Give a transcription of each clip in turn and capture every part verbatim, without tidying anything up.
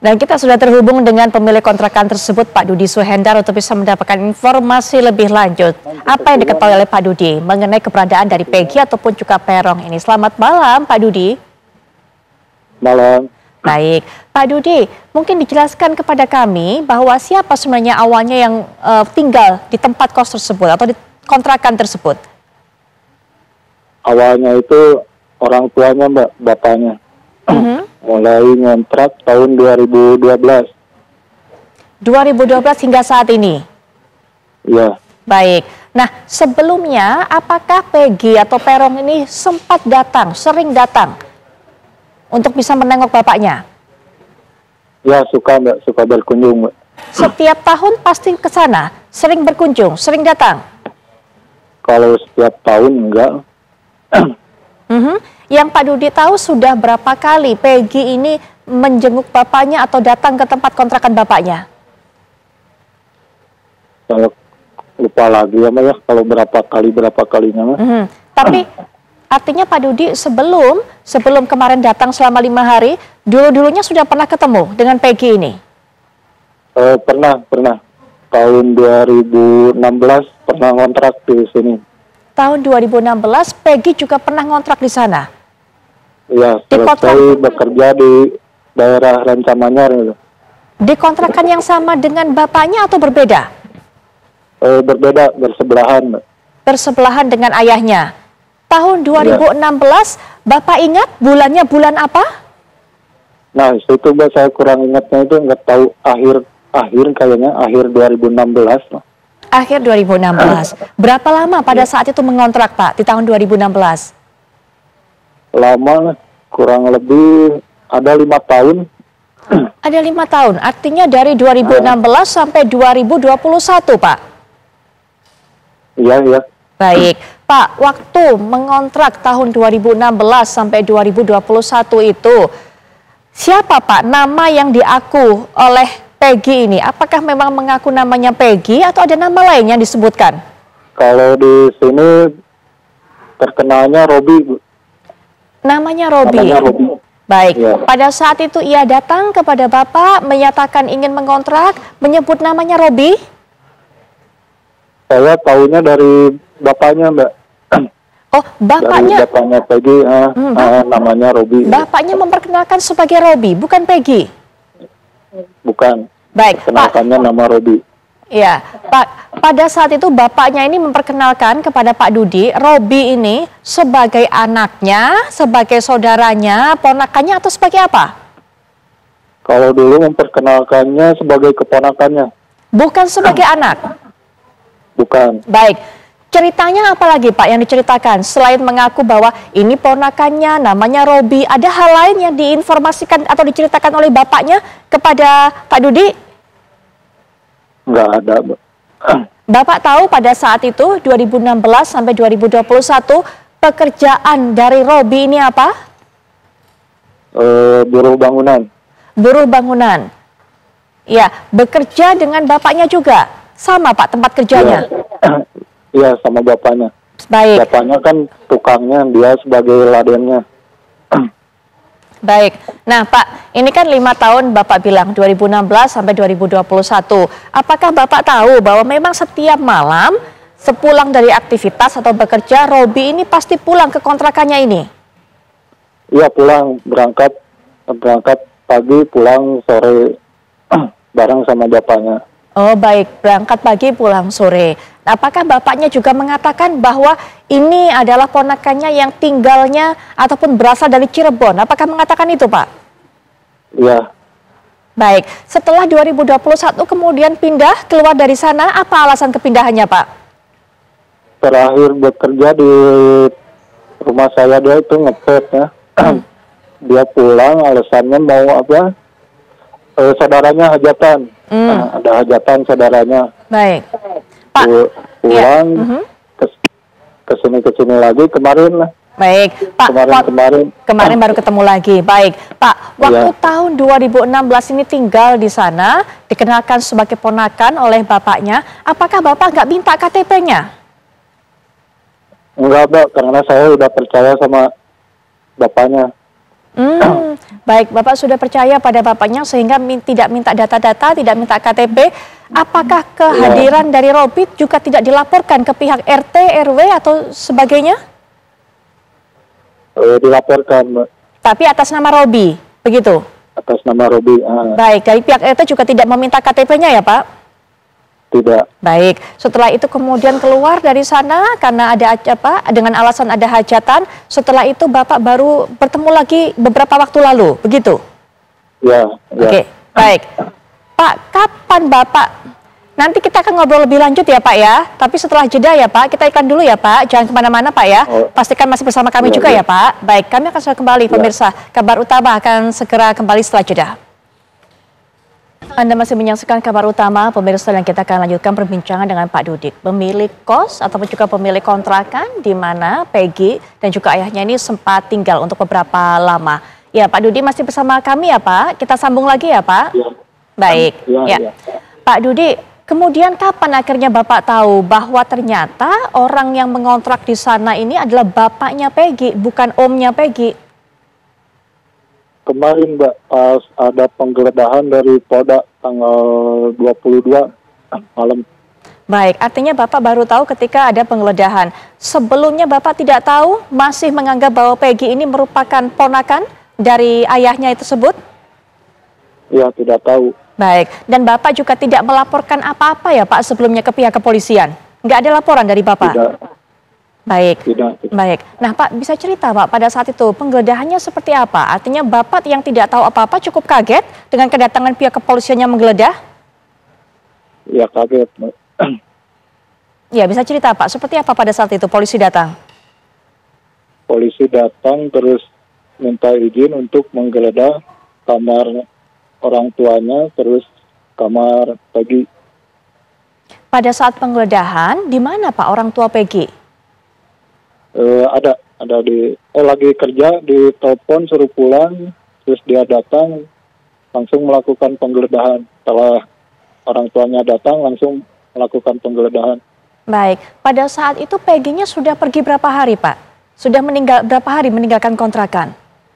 Dan kita sudah terhubung dengan pemilik kontrakan tersebut, Pak Dudi Suhendar, untuk bisa mendapatkan informasi lebih lanjut. Apa yang diketahui oleh Pak Dudi mengenai keberadaan dari Peggy ataupun juga Peron ini? Selamat malam, Pak Dudi. Malam. Baik, Pak Dudi, mungkin dijelaskan kepada kami bahwa siapa sebenarnya awalnya yang uh, tinggal di tempat kos tersebut atau di kontrakan tersebut? Awalnya itu orang tuanya, Mbak, bapaknya. Mm-hmm. Mulai ngontrak tahun dua ribu dua belas. dua ribu dua belas hingga saat ini? Iya. Baik. Nah, sebelumnya apakah Peggy atau Peron ini sempat datang, sering datang untuk bisa menengok bapaknya? Ya, suka, Mbak. Suka berkunjung, Mbak. Setiap tahun pasti ke sana? Sering berkunjung, sering datang? Kalau setiap tahun, enggak. Mm-hmm. Yang Pak Dudi tahu sudah berapa kali Peggy ini menjenguk bapaknya atau datang ke tempat kontrakan bapaknya? Saya lupa lagi ya, Mbak, ya. Kalau berapa kali, berapa kalinya, Mbak. Mm-hmm. Tapi artinya Pak Dudi sebelum sebelum kemarin datang selama lima hari, dulu-dulunya sudah pernah ketemu dengan Peggy ini? Eh, pernah, pernah. Tahun dua ribu enam belas pernah ngontrak di sini. Tahun dua ribu enam belas Peggy juga pernah ngontrak di sana? Iya, selesai bekerja di daerah Rancamanyar. Gitu. Di kontrakan yang sama dengan bapaknya atau berbeda? Eh, berbeda, bersebelahan, Mbak. Bersebelahan dengan ayahnya. Tahun dua ribu enam belas, ya. Bapak ingat bulannya bulan apa? Nah, itu Mbak, saya kurang ingatnya itu, nggak tahu akhir akhir kayaknya akhir dua ribu enam belas. Akhir dua ribu enam belas. Berapa lama pada saat itu mengontrak, Pak, di tahun dua ribu enam belas? Lama, kurang lebih ada lima tahun. Ada lima tahun, artinya dari dua ribu enam belas sampai dua ribu dua puluh satu, Pak? Iya, iya. Baik, Pak, waktu mengontrak tahun dua ribu enam belas sampai dua ribu dua puluh satu itu, siapa, Pak, nama yang diaku oleh Peggy ini? Apakah memang mengaku namanya Peggy atau ada nama lain yang disebutkan? Kalau di sini terkenalnya Robi, Bu. Namanya Robi. Namanya Robi. Baik, ya. Pada saat itu ia datang kepada Bapak menyatakan ingin mengontrak, menyebut namanya Robi? Saya tahunya dari bapaknya, Mbak. Oh, bapaknya? Dari bapaknya Peggy, ah, hmm, ah, namanya Robi. Bapaknya memperkenalkan sebagai Robi, bukan Peggy? Bukan. Baik, Perkenalkannya nama Robi. Ya, Pak. Pada saat itu bapaknya ini memperkenalkan kepada Pak Dudi, Robi ini sebagai anaknya, sebagai saudaranya, ponakannya atau sebagai apa? Kalau dulu memperkenalkannya sebagai keponakannya. Bukan sebagai anak? Bukan. Baik. Ceritanya apa lagi, Pak, yang diceritakan? Selain mengaku bahwa ini ponakannya, namanya Robi, ada hal lain yang diinformasikan atau diceritakan oleh bapaknya kepada Pak Dudi? Nggak ada, Mbak. Bapak tahu pada saat itu, dua ribu enam belas sampai dua ribu dua puluh satu, pekerjaan dari Robi ini apa? E, buruh bangunan. Buruh bangunan. Ya, bekerja dengan bapaknya juga? Sama, Pak, tempat kerjanya? Iya, sama bapaknya. Baik. Bapaknya kan tukangnya, dia sebagai ladennya. Baik. Nah, Pak, ini kan lima tahun Bapak bilang dua ribu enam belas sampai dua ribu dua puluh satu. Apakah Bapak tahu bahwa memang setiap malam sepulang dari aktivitas atau bekerja, Robi ini pasti pulang ke kontrakannya ini? Iya, pulang, berangkat berangkat pagi, pulang sore bareng sama bapaknya. Oh, baik, berangkat pagi pulang sore. Apakah bapaknya juga mengatakan bahwa ini adalah ponakannya yang tinggalnya ataupun berasal dari Cirebon? Apakah mengatakan itu, Pak? Iya. Baik, setelah dua ribu dua puluh satu kemudian pindah keluar dari sana, apa alasan kepindahannya, Pak? Terakhir bekerja di rumah saya, dia itu ngepet ya. Dia pulang, alasannya mau apa? Eh, saudaranya hajatan. Hmm. Nah, ada hajatan saudaranya. Baik. Pak, pulang ya. uh-huh. ke kesini kesini lagi kemarin lah. Baik, Pak. Kemarin kemarin. Kemarin baru ketemu lagi. Baik, Pak. Waktu ya. Tahun dua ribu enam belas ini tinggal di sana, dikenalkan sebagai ponakan oleh bapaknya. Apakah Bapak nggak minta K T P-nya? Enggak, Mbak, karena saya udah percaya sama bapaknya. Hmm, baik, Bapak sudah percaya pada bapaknya sehingga min tidak minta data-data, tidak minta K T P. Apakah kehadiran ya. dari Robi juga tidak dilaporkan ke pihak R T, R W atau sebagainya? Eh, dilaporkan, Mbak. Tapi atas nama Robi, begitu? Atas nama Robi. Ah. Baik, dari pihak R T juga tidak meminta K T P-nya ya, Pak? Tidak. Baik, setelah itu kemudian keluar dari sana karena ada apa? Dengan alasan ada hajatan. Setelah itu Bapak baru bertemu lagi beberapa waktu lalu, begitu? Ya. ya. Oke, baik. Pak, kapan Bapak? Nanti kita akan ngobrol lebih lanjut ya Pak ya. Tapi setelah jeda ya Pak, kita iklan dulu ya Pak. Jangan kemana-mana Pak ya. Oh. Pastikan masih bersama kami ya, juga ya. ya Pak. Baik, kami akan segera kembali pemirsa. Kabar Utama akan segera kembali setelah jeda. Anda masih menyaksikan Kabar Utama, pemirsa, yang kita akan lanjutkan perbincangan dengan Pak Dudik, pemilik kos ataupun juga pemilik kontrakan di mana Peggy dan juga ayahnya ini sempat tinggal untuk beberapa lama. Ya, Pak Dudik masih bersama kami ya Pak. Kita sambung lagi ya Pak. Ya. Baik. Ya, ya. ya. Pak Dudik, kemudian kapan akhirnya Bapak tahu bahwa ternyata orang yang mengontrak di sana ini adalah bapaknya Peggy, bukan omnya Peggy? Kemarin Mbak, pas ada penggeledahan dari Polda tanggal dua puluh dua malam. Baik, artinya Bapak baru tahu ketika ada penggeledahan. Sebelumnya Bapak tidak tahu, masih menganggap bahwa Peggy ini merupakan ponakan dari ayahnya tersebut? Ya, tidak tahu. Baik, dan Bapak juga tidak melaporkan apa-apa ya Pak sebelumnya ke pihak kepolisian? Nggak ada laporan dari Bapak? Tidak. Baik, tidak, tidak. Baik. Nah Pak, bisa cerita Pak pada saat itu penggeledahannya seperti apa? Artinya Bapak yang tidak tahu apa-apa cukup kaget dengan kedatangan pihak kepolisian yang menggeledah? Ya kaget. Ya, bisa cerita Pak, seperti apa pada saat itu polisi datang? Polisi datang terus minta izin untuk menggeledah kamar orang tuanya, terus kamar Peggy. Pada saat penggeledahan, di mana Pak orang tua Peggy? Uh, ada, ada di, eh, lagi kerja, di telepon suruh pulang, terus dia datang, langsung melakukan penggeledahan. Setelah orang tuanya datang, langsung melakukan penggeledahan. Baik, pada saat itu Peggy-nya sudah pergi berapa hari Pak? Sudah meninggal berapa hari meninggalkan kontrakan?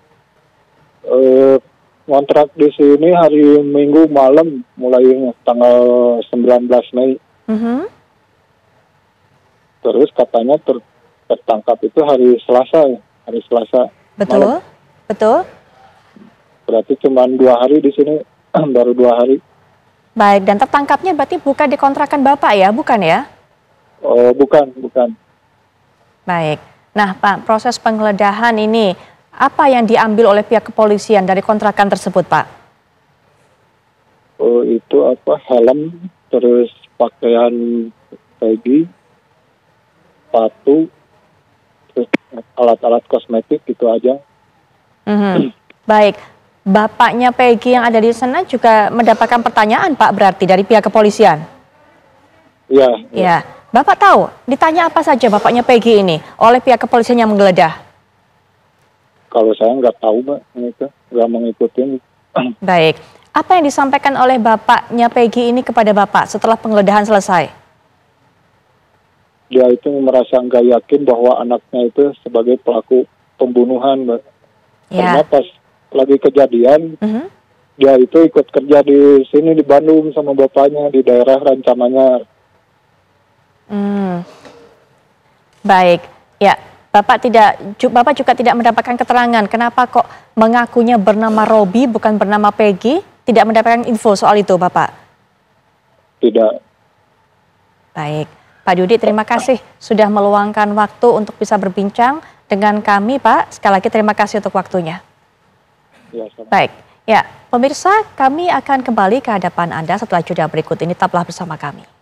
Uh, kontrak di sini hari Minggu malam, mulai tanggal sembilan belas Mei. Mm-hmm. Terus katanya ter tertangkap itu hari Selasa, hari Selasa. Betul, malam. betul. Berarti cuma dua hari di sini, baru dua hari. Baik, dan tertangkapnya berarti bukan di kontrakan Bapak ya, bukan ya? Oh, bukan, bukan. Baik. Nah, Pak, proses penggeledahan ini apa yang diambil oleh pihak kepolisian dari kontrakan tersebut, Pak? Oh, itu apa? Helm, terus pakaian Peggy, sepatu, alat-alat kosmetik gitu aja. Mm-hmm. Baik, bapaknya Peggy yang ada di sana juga mendapatkan pertanyaan Pak berarti dari pihak kepolisian? Iya. Ya. ya, Bapak tahu ditanya apa saja bapaknya Peggy ini oleh pihak kepolisian yang menggeledah? Kalau saya nggak tahu Mbak, itu nggak mengikuti. Baik, apa yang disampaikan oleh bapaknya Peggy ini kepada Bapak setelah penggeledahan selesai? Dia itu merasa nggak yakin bahwa anaknya itu sebagai pelaku pembunuhan, Mbak. Ya. Karena pas lagi kejadian, uh-huh. dia itu ikut kerja di sini di Bandung sama bapaknya di daerah Rancamanyar. Hmm. Baik, ya, Bapak tidak, Bapak juga tidak mendapatkan keterangan kenapa kok mengakunya bernama Robi bukan bernama Peggy, tidak mendapatkan info soal itu, Bapak? Tidak. Baik. Pak Dudik, terima kasih sudah meluangkan waktu untuk bisa berbincang dengan kami, Pak. Sekali lagi terima kasih untuk waktunya. Ya, sama. Baik, ya pemirsa, kami akan kembali ke hadapan Anda setelah jeda berikut ini. Tetaplah bersama kami.